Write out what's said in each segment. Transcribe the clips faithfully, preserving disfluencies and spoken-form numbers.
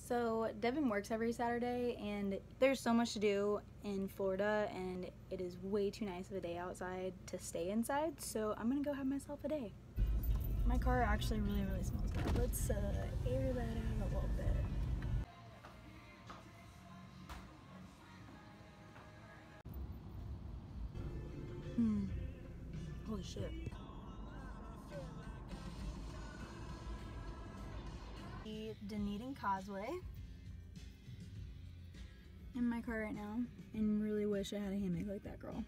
So Devon works every Saturday, and there's so much to do in Florida, and it is way too nice of a day outside to stay inside, so I'm gonna go have myself a day. My car actually really, really smells bad. Let's uh, air that out a little bit. Hmm. Holy shit. The Dunedin Causeway in my car right now, and really wish I had a hammock like that girl.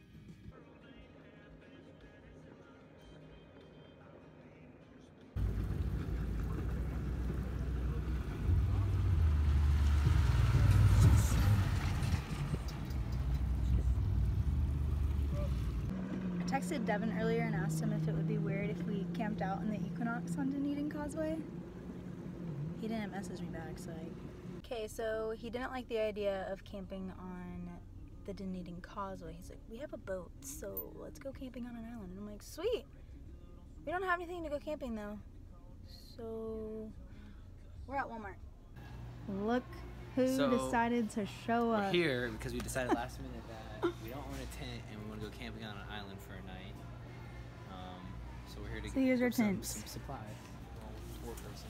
I texted Devon earlier and asked him if it would be weird if we camped out in the Equinox on Dunedin Causeway. He didn't message me back, so I... Okay, so he didn't like the idea of camping on the Dunedin Causeway. He's like, we have a boat, so let's go camping on an island. And I'm like, sweet! We don't have anything to go camping though. So, we're at Walmart. Look who so decided to show up. We're here because we decided last minute that we don't own a tent and we want to go camping on an island for a night. Um, so we're here to so here's our some, tents. some supply. Tour person.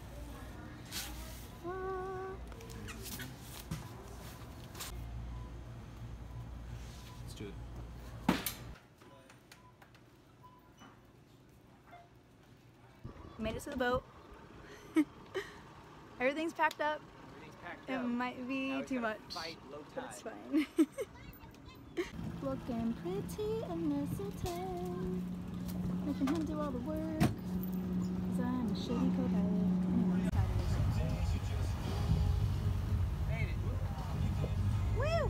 Let's do it. Made it to the boat. Everything's packed up. Everything's packed It up. might be Now we too gotta much. Fight low But tide. it's fine. Looking pretty in mistletoe. Making him do all the work. Cause I'm a shitty co-pilot. Anyone's side of it. Made it. Woo!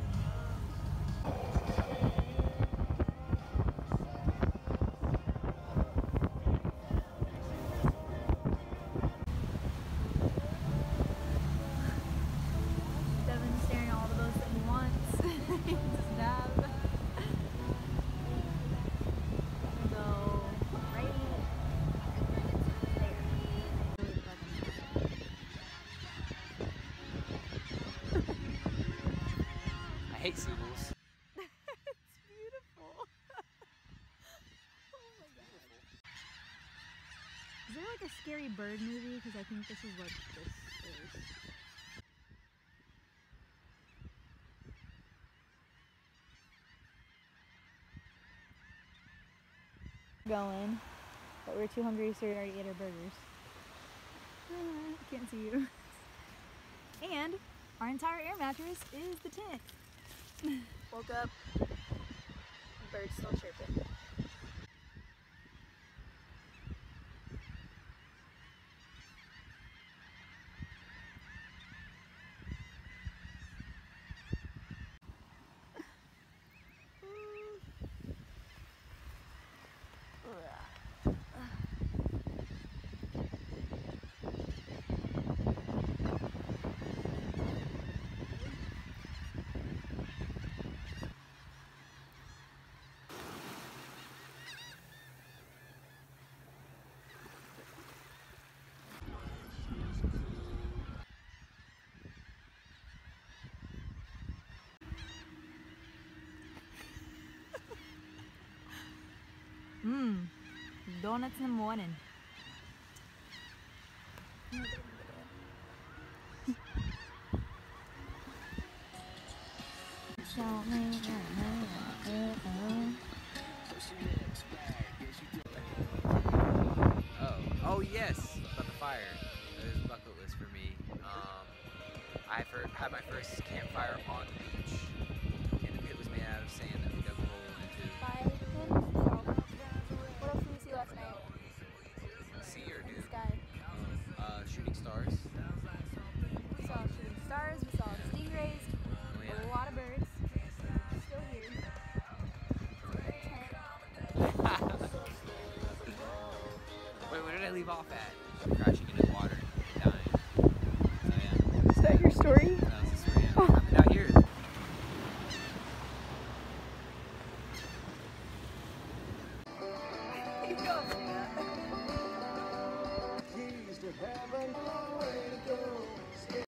Devon's staring at all the boats that he wants. Just dab. So, right there. I hate seagulls. It's beautiful. Oh my god. Is there like a scary bird movie? Because I think this is what this is. Going, but we're too hungry, so we already ate our burgers. Ah, can't see you. And our entire air mattress is the tent. Woke up, birds still chirping. Mmm, donuts in the morning. Oh, oh yes, about the fire. That is a bucket list for me. Um, I for, had my first campfire on the beach, and the pit was made out of sand that we dug a hole into. What else did we see last night? See or In do? the sky. Uh, shooting stars. We saw shooting stars, we saw stingrays, Oh, yeah. a lot of birds. Still here. Wait, where did I leave off at? Crashing into the water and dying. So yeah. Is that your story?